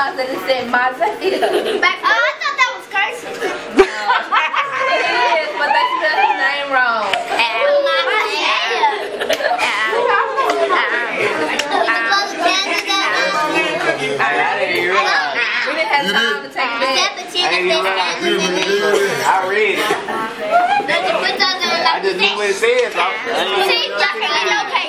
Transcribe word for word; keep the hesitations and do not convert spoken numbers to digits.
realized that it said Mazda. Oh, I thought that was cursive. It is, but they spelled his name wrong. We didn't have time to take it back. I read it. I just knew what it said, so. See, y'all can get your